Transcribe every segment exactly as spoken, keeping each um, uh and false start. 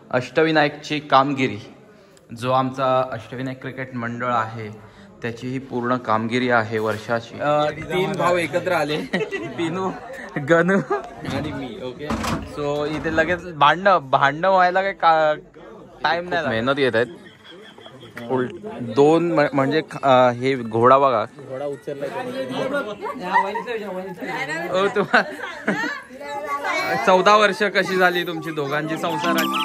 अष्टविनायकची कामगिरी, जो आमचा अष्टविनायक क्रिकेट मंडळ आहे त्याची ही पूर्ण कामगिरी आहे वर्षाची। तीन भाऊ एकत्र आले, पिनू, गणू आणि मी। ओके, सो इथे लगेच भांडणं भांडणं व्हायला काही टाइम नाही, मेहनत घेत आहेत। उलट दोन म्हणजे हे घोडा बघा, घोडा उचलला चौदा वर्ष कशी झाली तुमची दोघांची संसाराची।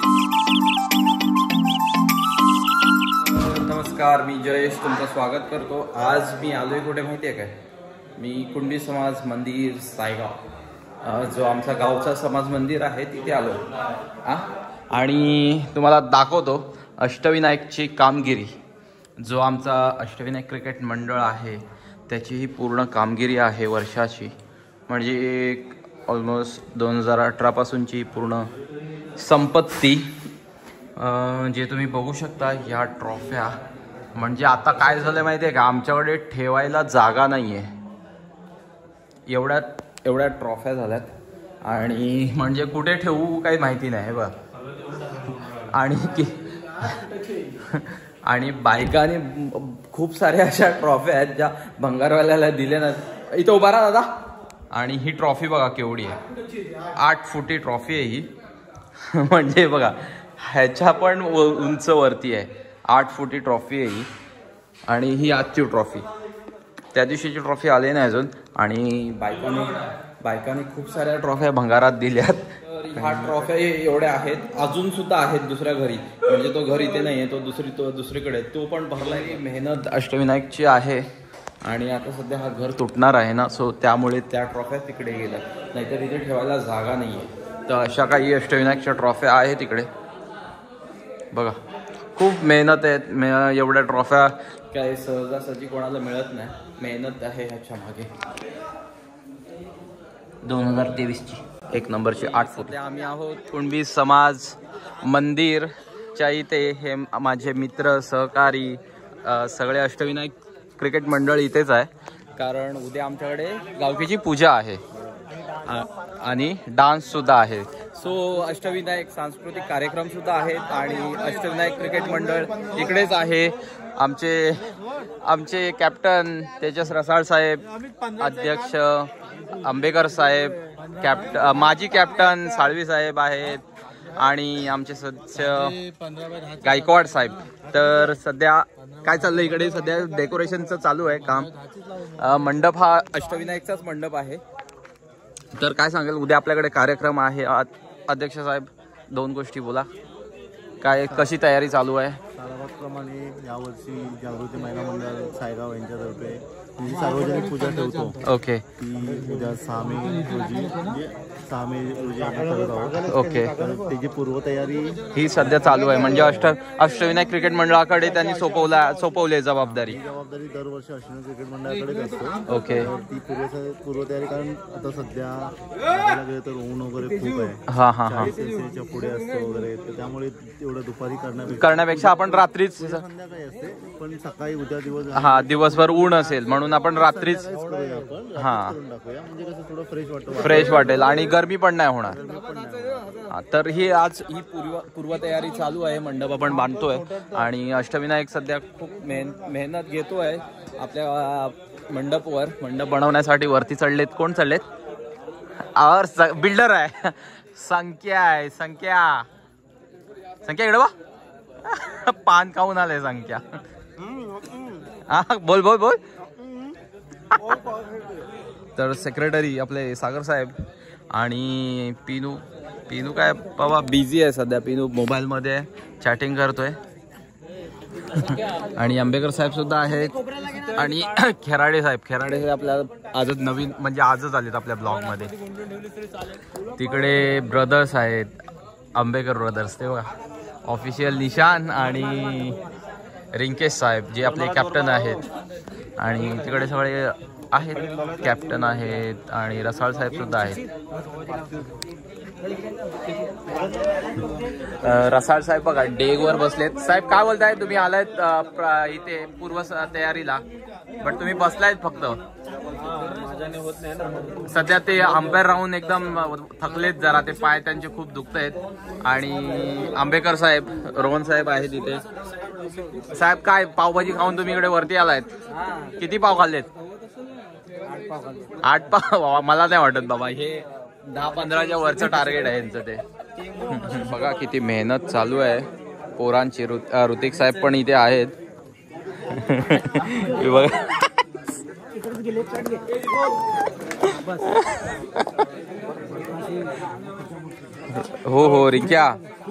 नमस्कार, मी जयेश तुमचं स्वागत करतो। आज मी आलोय कुठे माहिती आहे काय? मी कुंडी समाज मंदिर सायगाव, जो आमचा गावचा समाज मंदिर आहे तिथे आलो आ आणि तुम्हाला दाखवतो अष्टविनायकची कामगिरी, जो आमचा अष्टविनायक क्रिकेट मंडळ आहे त्याची ही पूर्ण कामगिरी आहे वर्षाची। म्हणजे एक ऑलमोस्ट दोन हजार अठरापासूनची पूर्ण संपत्ती, जे तुम्ही बघू शकता या ट्रॉफ्या। म्हणजे आता काय झालं माहिती आहे का, आमच्याकडे ठेवायला जागा नाही आहे, एवढ्या एवढ्या ट्रॉफ्या झाल्यात आणि म्हणजे कुठे ठेवू काही माहिती नाही बघ। आणि की आणि बायकाने खूप साऱ्या अशा ट्रॉफ्या आहेत ज्या भंगारवाल्याला दिल्या ना। इथं उभा राहा दादा। आणि ही ट्रॉफी बघा केवढी आहे, आठ फुटी ट्रॉफी आहे ही। म्हणजे बघा ह्याच्या पण उंच वरती आहे, आठ फुटी ट्रॉफी आहे ही। आणि ही आजची ट्रॉफी, त्या दिवशीची ट्रॉफी आली नाही अजून। आणि बायकाने बायकाने खूप साऱ्या ट्रॉफ्या भंगारात दिल्यात। ह्या ट्रॉफ्या एवढ्या आहेत, अजून सुद्धा आहेत दुसऱ्या घरी, म्हणजे तो घर इथे नाही आहे, तो दुसरी तो दुसरीकडे, तो पण भरला की मेहनत अष्टविनायकची आहे। आणि आता सध्या हा घर तुटणार आहे ना, सो त्यामुळे त्या ट्रॉफ्या तिकडे गेल्या, नाहीतर इथे ठेवायला जागा नाही आहे। तर अशा काही अष्टविनायकच्या ट्रॉफ्या आहेत तिकडे बघा। खूप मेहनत आहेत, मे एवढ्या ट्रॉफ्या काय सहजासहजी कोणाला मिळत नाही, मेहनत आहे ह्याच्या मागे। दोन हजार तेवीसची एक नंबरची आठ फुट। आम्ही आहोत कुणबी समाज मंदिरच्या इथे। हे माझे मित्र सहकारी सगळे अष्टविनायक क्रिकेट मंडळ इथेच आहे, कारण उद्या आमच्याकडे गावकीची पूजा आहे आणि डान्स सुद्धा आहे। सो अष्टविनायक सांस्कृतिक कार्यक्रम सुद्धा आहेत आणि अष्टविनायक क्रिकेट मंडळ इकडेच आहे। आमचे आमचे कॅप्टन तेजस रसाळ साहेब, अध्यक्ष आंबेकर साहेब, कॅप्ट माजी कॅप्टन साळवी साहेब आहेत आणि आमचे सदस्य गायकवाड साहेब। तर सध्या काय चाललं इकडे, सध्या डेकोरेशनचं चालू आहे काम। मंडप हा अष्टविनायकचाच मंडप आहे। तर काय सांगेल, उद्या आपल्याकडे कार्यक्रम आहे। अध्यक्ष साहेब दोन गोष्टी बोला, काय कशी तयारी चालू आहे? प्रमाणे यावर्षी जागृती महिला मंडळ सायगाव यांच्यातर्फे सार्वजनिक पूजा ठेवतो। ओके, ती उद्या सहा मे रोजी म्हणजे सहा मे रोजी आपण करत आहोत। ओके, त्याची पूर्वतयारी ही सध्या चालू आहे। म्हणजे अष्ट अष्टविनायक क्रिकेट मंडळाकडे त्यांनी सोपवला सोपवले जबाबदारी जबाबदारी दरवर्षी अष्टविनायक क्रिकेट मंडळाकडेच असतो। ओके, ती पूर्व पूर्वतयारी, कारण आता सध्या बघायला गेलं तर ऊन वगैरे खूप आहे, हा हा हा सेल्सिअसच्या पुढे असतो वगैरे, तर त्यामुळे एवढं दुपारी करण्यापेक्षा करण्यापेक्षा आपण रात्रीच संध्याकाळी असते, पण सकाळी उद्या दिवस हा दिवसभर ऊन असेल म्हणून आपण रात्रीच हा म्हणजे कसं थोडं फ्रेश वाटतं, फ्रेश वाटेल आणि गरमी पण नाही होणार। तर ही आज ही पूर्व पूर्वतयारी चालू आहे, मंडप आपण बांधतोय आणि अष्टविनायक सध्या खूप मेहन मेहनत घेतोय आपल्या मंडपवर। मंडप बनवण्यासाठी वरती चढलेत, कोण चढलेत? और बिल्डर आहे, संख्या आहे, संख्या संख्या इकडे बा, पान खाऊन आले संख्या। हा बोल बोल बोल। तर सेक्रेटरी आपले सागर साहेब आणि पिनू पिनू काय बाबा बिझी आहे सध्या, पिनू मोबाईल मध्ये चॅटिंग करतोय। आणि आंबेकर साहेब सुद्धा आहेत आणि खेराडे साहेब खेराडे साहेब आपल्या आजच नवीन म्हणजे आजच आलेत आपल्या ब्लॉग मध्ये। तिकडे ब्रदर्स आहेत, आंबेकर ब्रदर्स, ते बघा ऑफिशियल निशान आणि रिंकेश साहेब जे आपले कॅप्टन आहेत। आणि तिकडे सगळे आहेत, कॅप्टन आहेत आणि रसाळ साहेब सुद्धा आहेत। रसाळ साहेब बघा डेगवर बसलेत। साहेब काय बोलताय, तुम्ही आलायत इथे पूर्व तयारीला, बट तुम्ही बसलायत फक्त? सध्या ते अंपायर राहून एकदम थकलेत जरा, ते पाय त्यांचे खूप दुखत आहेत. आणि आंबेकर साहेब, रोहन साहेब आहे तिथे. साहेब काय पावभाजी खाऊन तुम्ही इकडे वरती आलायत? किती पाव खाल्लेत? आठ पाव? मला नाही वाटत बाबा, हे दहा पंधराच्या वरचं टार्गेट आहे यांचं ते. बघा किती मेहनत चालू आहे पोरांची. ऋतिक साहेब पण इथे आहेत. बघा हो हो रिक्या,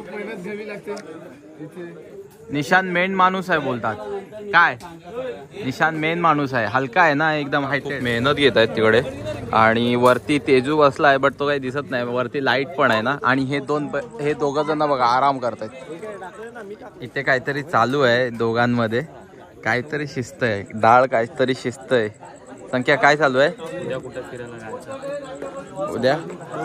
निशान मेन माणूस आहे बोलतात. काय निशान मेन माणूस आहे, हलका आहे ना एकदम. हायटेड मेहनत घेत आहेत तिकडे. आणि वरती तेजू बसलाय बट तो काही दिसत नाही. वरती लाईट पण आहे ना. आणि हे दोन हे दोघं जण बघा आराम करतायत. इथे काहीतरी चालू आहे दोघांमध्ये, काहीतरी शिस्त आहे. डाळ काहीतरी शिस्त आहे. संख्या काय चालू आहे? उद्या कुठे फिरायला जायचं? उद्या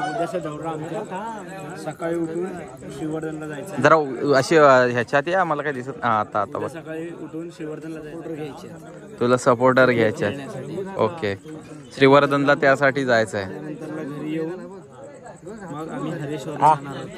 सकाळी उठून श्रीवर्धनला जायचं. जरा अशी ह्याच्यात या, मला काय दिसत. हा आता आता बस. सकाळी उठून श्रीवर्धनला जायचं. तुला सपोर्टर घ्यायचे. ओके, श्रीवर्धनला त्यासाठी जायचं आहे. घरी येऊन मग आम्ही हरेश्वर.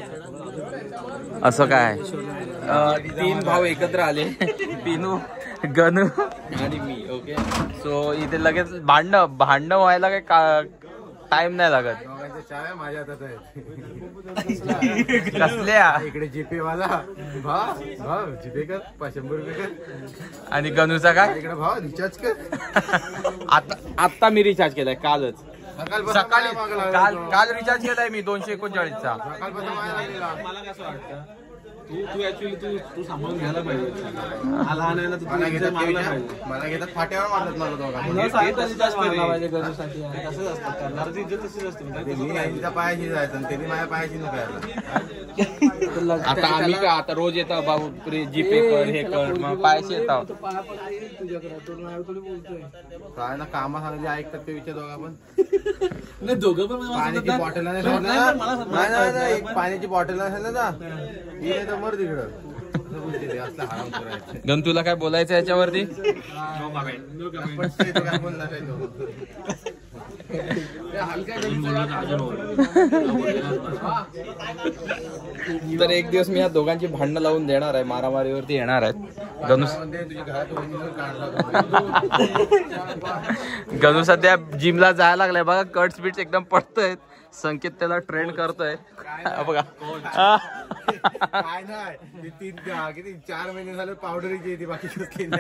असं काय? तीन भाऊ एकत्र आले, पिनू, गणू आणि मी. ओके, सो इथे लगेच भांडणं भांडणं व्हायला काही का टाइम नाही लागत. माझ्या हातात आहेत. कसल्या? इकडे जीपे वाला भाव भाव जीपे कर, शंभर रुपये कर. आणि गणूचा काय? इकडे भाव रिचार्ज कर. आता आता मी रिचार्ज केलाय कालच, सकाळी. काल काल रिचार्ज केलाय मी दोनशे एकोणचाळीसचा. मला कसं वाटतं, तू तू ऍक्च्युअली तू तू सांभाळून घ्यायला पाहिजे. लहान आहे ना, तू मला घेतात मला घेतात फाट्यावर मारतात मला दोघांना. तसंच असतं, करणारची इज्जत तशीच असते. मी यांच्या पायाशी जायचं आणि त्यांनी माझ्या पायाशी नकायला. आता आम्ही का आता रोज येतो भाऊ, जीपे कर हे कर, मग पायाशी येतो. काय ना कामा सांगितले ऐकतात ते विचार दोघा पण. नाही दोघं पण पाण्याची बॉटल नाही, पाण्याची बॉटल नाही ना तर मर तिकडं. गण तुला काय बोलायचं याच्यावरती? तर एक दिवस मी या दोघांची भांडणं लावून देणार आहे, मारामारीवरती येणार आहेत. गणू गणू सध्या जिमला जायला लागलाय बघा. कट स्पीड एकदम पडतोय. संकेत त्याला ट्रेंड करतोय बघा. काय नाही, तीन किती चार महिने झाले पावडरची येते, बाकी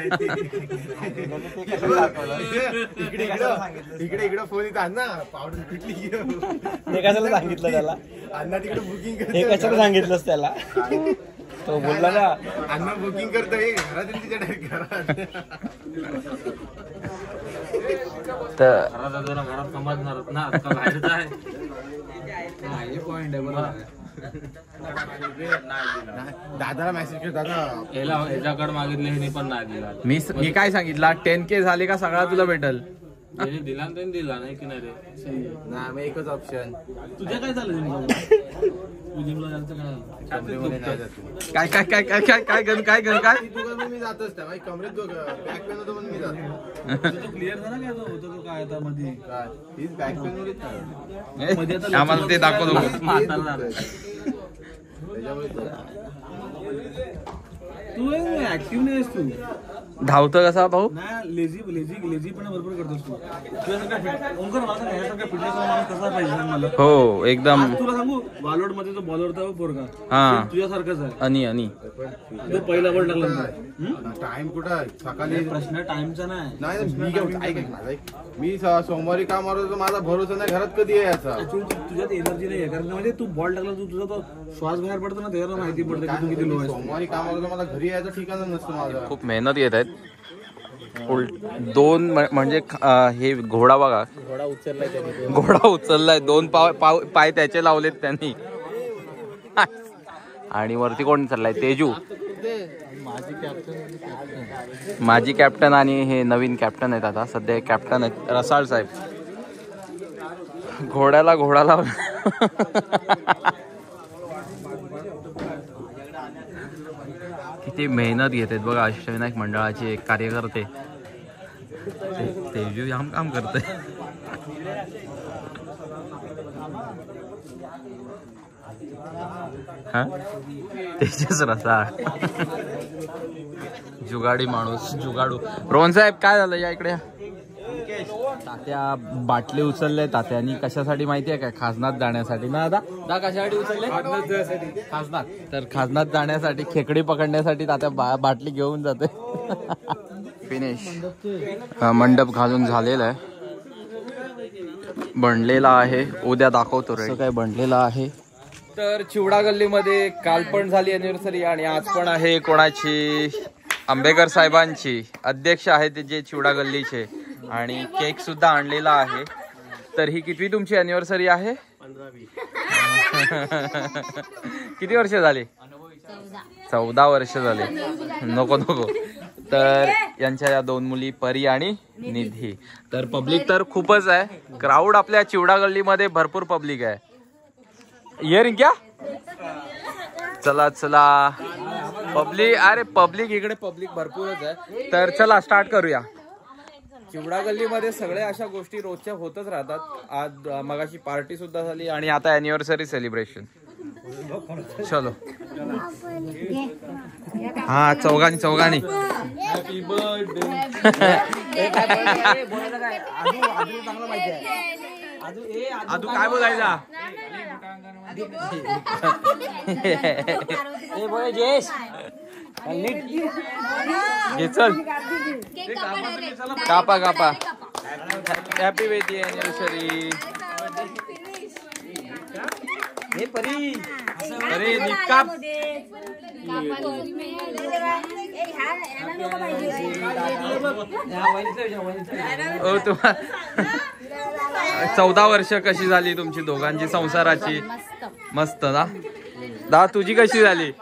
इकडे इकडे इकडे फोन येत अण्णा पावडर पिटली. हे कशाला सांगितलं त्याला? अण्णा तिकडे बुकिंग हे कशाला सांगितलंस त्याला? तो बोलला ना अण्णा बुकिंग करतोय घरात तिच्या डायरेक्ट घरात. तर घरात समजणार ना, बाहेरच आहे. पॉइंट आहे बरोबर. दादाला मेसेज कर, दादा ह्याच्याकडे मागितले हे पण नाही दिला. मी मी काय सांगितलं, टेन के झाले का सगळा तुला भेटल. दिला त्यांनी दिला नाही की नाही रे. नाही मग एकच ऑप्शन. तुझ्या काय झालं? काय काय काय काय काय काय गण काय गण काय मी जातच त्या कमरेत बॅक पेन होतो म्हणून मी जातो. क्लिअर झाला काय होतो तो काय आता मध्ये काय हीच बॅक पेन मध्ये आम्हाला ते दाखवतो. तू ऍक्टिव्ह नाही तू. धावतं कसा भाऊ? नाही लेझी लेझी लेझी पण भरपूर करतोस तू. तुझ्यासारखा ओंकार मला सांग, ह्यासारखा फिटनेस माणूस कसा पाहिजे सांग मला. हो एकदम. तुला सांगू बॉलर मध्ये जो बॉलर होता पोरगा हा तुझ्यासारखाच आहे. आणि आणि तो पहिला बॉल टाकला. टाइम कुठं सकाळी प्रश्न टाइमचा नाही. नाही मी काय ऐक माझा मी सोमवारी काम करतो, माझा भरोसा नाही घरात कधी यायचा. तुझ्यात एनर्जी नाही आहे कारण म्हणजे तू बॉल टाकला तू तुझा तो श्वास बाहेर पडतो ना, त्याला माहिती पडतं की तू किती लो आहे. सोमवारी काम करतो, मला घरी यायचं ठिकाण नसतं माझं. खूप मेहनत घेत आहेत. दोन म्हणजे हे घोडा बघा, घोडा उचललाय त्यांनी. घोडा उचललाय. दोन पाव पाव पाय त्याचे लावलेत त्यांनी. आणि वरती कोण चाललाय? तेजू माजी कॅप्टन आणि हे नवीन कॅप्टन आहेत. आता सध्या कॅप्टन आहेत रसाळ साहेब. घोड्याला घोडा लाव. किती मेहनत घेत आहेत बघा अष्टविनायक मंडळाचे कार्यकर्ते. तेजू काम काम करते. हा तेजस रसा जुगाडी माणूस जुगाडू. रोहन साहेब काय झालं या इकडे. तात्या बाटली उचलले तात्यानी कशासाठी माहिती आहे काय. खाजनात जाण्यासाठी ना दादा. दादा कशासाठी उचलले. खाजनात. तर खाजनात जाण्यासाठी खेकडी पकडण्यासाठी तात्या बा, बाटली घेऊन जाते. फिनिश. मंडप घालून झालेला आहे. बनलेला आहे. उद्या दाखवतो रे काय बनलेला आहे. तर चिवडा गल्लीमध्ये काल पण झाली अॅनिव्हर्सरी आणि आज पण आहे. कोणाची. आंबेकर साहेबांची. अध्यक्ष आहेत जे चिवडा गल्लीचे आणि केक सुद्धा आणलेला आहे. तर ही कितवी तुमची अॅनिव्हर्सरी आहे. किती वर्ष झाली. चौदा वर्ष झाले. नको नको. तर यांच्या या दोन मुली परी आणि निधी. तर पब्लिक तर खूपच आहे. क्राऊड आपल्या चिवडा गल्लीमध्ये भरपूर पब्लिक आहे. ये रिंक्या चला चला पब्लिक. अरे पब्लिक इकडे पब्लिक भरपूरच आहे. तर चला स्टार्ट करूया. चिवडा गल्लीमध्ये सगळ्या अशा गोष्टी रोजच्या होतच राहतात. आज मगाशी पार्टी सुद्धा झाली आणि आता अॅनिव्हर्सरी सेलिब्रेशन. चलो हा चौघांनी चौघांनी. Happy birthday. आदू काय बोलायचा. चल कापा कापा. हॅपी बेटी अॅनिव्हर्सरी. परी अरे निकाप. चौदा वर्ष कशी झाली तुमची दोघांची संसाराची. मस्त ना. दा तुझी कशी झाली.